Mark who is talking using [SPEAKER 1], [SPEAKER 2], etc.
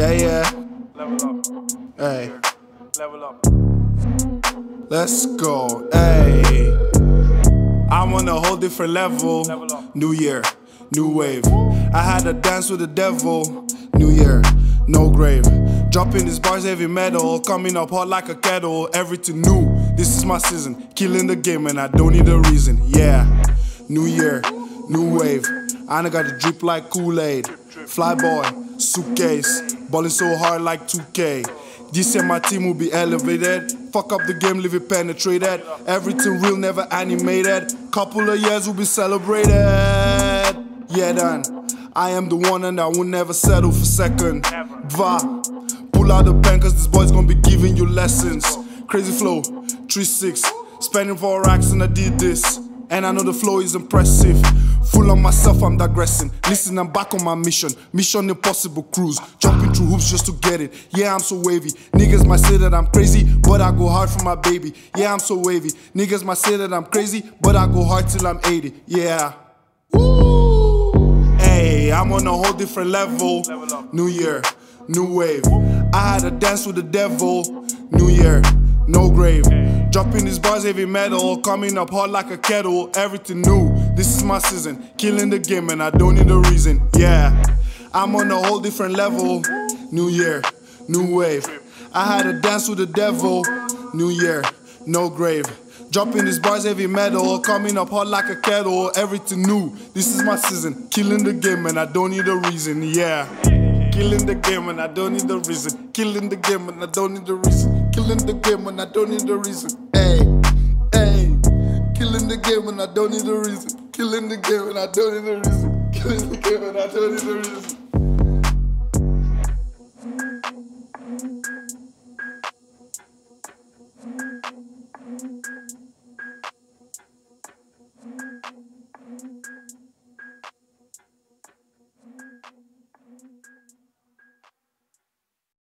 [SPEAKER 1] Yeah.
[SPEAKER 2] Level up.
[SPEAKER 1] Hey.
[SPEAKER 2] Level up.
[SPEAKER 1] Let's go. Hey. I'm on a whole different level.
[SPEAKER 2] Level up.
[SPEAKER 1] New year, new wave. I had a dance with the devil. New year, no grave. Dropping these bars heavy metal, coming up hot like a kettle. Everything new, this is my season. Killing the game and I don't need a reason. Yeah, new year, new wave. I got a drip like Kool-Aid. Flyboy, suitcase, balling so hard like 2K. This year my team will be elevated. Fuck up the game, leave it penetrated. Everything real, never animated. Couple of years will be celebrated. Yeah, done. I am the one and I will never settle for second. Va, pull out the pen cause this boy's gonna be giving you lessons. Crazy flow, 3-6, spending 4 racks and I did this. And I know the flow is impressive. Full on myself, I'm digressing. Listen, I'm back on my mission. Mission Impossible cruise. Jumping through hoops just to get it. Yeah, I'm so wavy. Niggas might say that I'm crazy, but I go hard for my baby. Yeah, I'm so wavy. Niggas might say that I'm crazy, but I go hard till I'm 80. Yeah. Woo! Hey, I'm on a whole different level. New year, new wave. I had a dance with the devil. New year, no grave. Dropping these bars heavy metal, coming up hot like a kettle. Everything new, this is my season. Killing the game and I don't need a reason. Yeah, I'm on a whole different level. New year, new wave. I had a dance with the devil. New year, no grave. Dropping these bars heavy metal, coming up hot like a kettle. Everything new, this is my season. Killing the game and I don't need a reason. Yeah. Killing the game and I don't need a reason. Killing the game and I don't need a reason. Killing the game and I don't need a reason. Hey, hey. Killing the game and I don't need a reason. Killing the game and I don't need a reason. Killing the game and I don't need a reason.